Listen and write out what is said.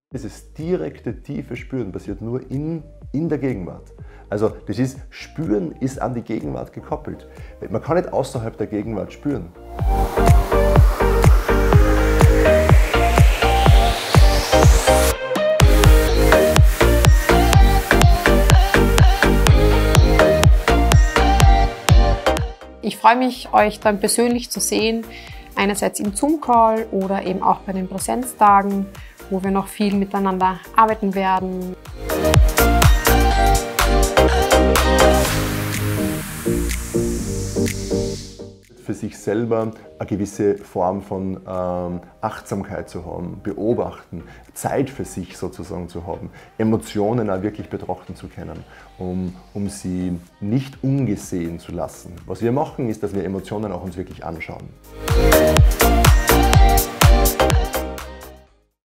Dieses direkte, tiefe Spüren passiert nur in der Gegenwart. Also das ist, Spüren ist an die Gegenwart gekoppelt. Man kann nicht außerhalb der Gegenwart spüren. Ich freue mich, euch dann persönlich zu sehen, einerseits im Zoom-Call oder eben auch bei den Präsenztagen, wo wir noch viel miteinander arbeiten werden. Für sich selber eine gewisse Form von Achtsamkeit zu haben, beobachten, Zeit für sich sozusagen zu haben, Emotionen auch wirklich betrachten zu können, um sie nicht ungesehen zu lassen. Was wir machen, ist, dass wir Emotionen auch uns wirklich anschauen.